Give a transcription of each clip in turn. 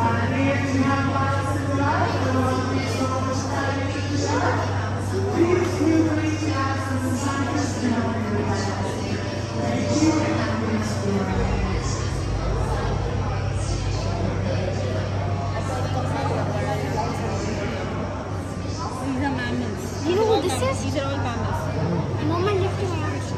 You know who this is? These are all mammals. A moment lifting my arms.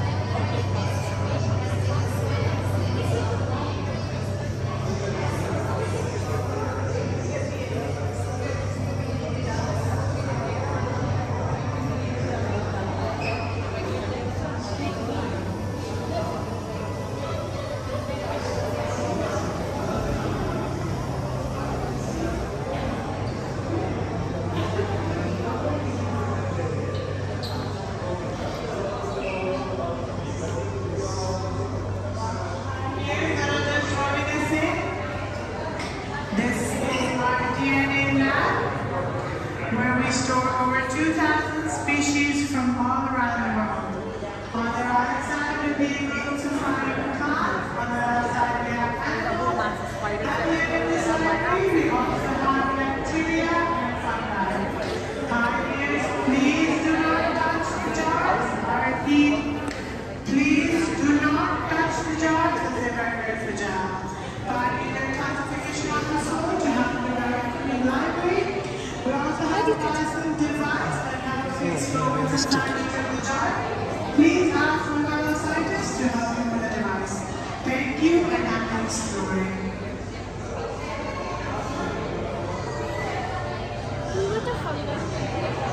Where we store over 2,000 species from all around the world. On the other side, we'll be able to find cod. On the other side, we have animals that live in this library. We also have bacteria and fungi. Pioneers, please do not touch the jars. I repeat, please do not touch the jars because they're very fragile. Pioneer classification of the soil to help in the library. We also have a device that helps you store the contents of the jar. Please ask one of our scientists to help you with the device. Thank you and happy exploring. What the fuck?